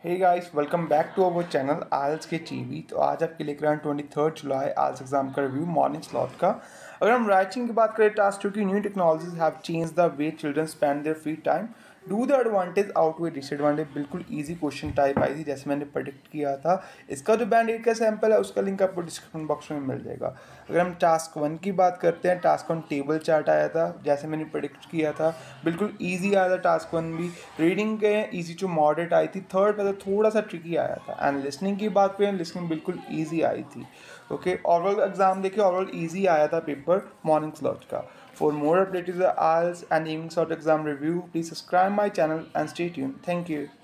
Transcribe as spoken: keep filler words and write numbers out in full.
Hey guys, welcome back to our channel IELTS के TV. तो आज आपके लेकर आए ट्वेंटी थर्ड जुलाई आइल्स एग्जाम का रिव्यू मॉर्निंग स्लॉट का। अगर हम राइटिंग की बात करें, टास्क टू की new technologies have change the way children spend their free time. Do the advantage outweigh disadvantage. बिल्कुल इजी क्वेश्चन टाइप आई थी, जैसे मैंने प्रेडिक्ट किया था। इसका जो बैंड एड का सैंपल है उसका लिंक आपको डिस्क्रिप्शन बॉक्स में मिल जाएगा। अगर हम टास्क वन की बात करते हैं, टास्क वन टेबल चार्ट आया था, जैसे मैंने प्रेडिक्ट किया था। बिल्कुल ईजी आया था टास्क वन भी। रीडिंग के ईजी टू मॉडरेट आई थी। थर्ड में तो थोड़ा सा ट्रिकी आया था। एंड लिसनिंग की बात करें, लिसनिंग बिल्कुल ईजी आई थी। ओके, ओवरऑल एग्जाम देखिए, ओवरऑल ईजी आया था पेपर मॉर्निंग स्लॉट का। For more updates on I E L T S and evening slot exam review, please subscribe my channel and stay tuned. Thank you.